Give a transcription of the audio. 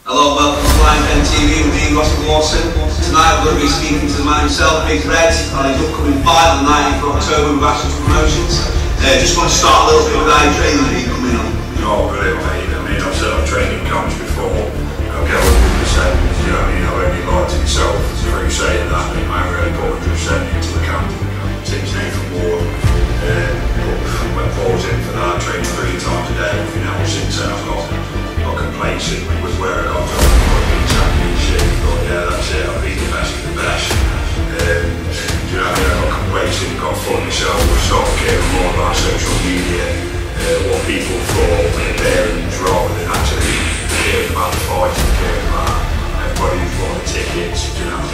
Hello, welcome to Lamont TV with Dean Lawson. Tonight we're going to be speaking to the man himself, Big Red, on his upcoming fight on the 19th of October with Ashton's Promotions. Just want to start a little bit with how your training has been coming on. Oh, brilliant, mate. I mean, I've said I've trained in camps before. I'll get 100%, you know what I mean? I've only lied to myself through saying that. I haven't really put 100% into the camp since Nathan Ward. Went balls in for that, trained 3 times a day. You know, since then I've got complacent with where I got to the championship. But yeah, that's it. I've been the best of the best. You know, I got complacent, got full of myself. I started caring more about social media, what people thought, their parents, rather than actually caring about the fight and caring about everybody who's bought the tickets. You know,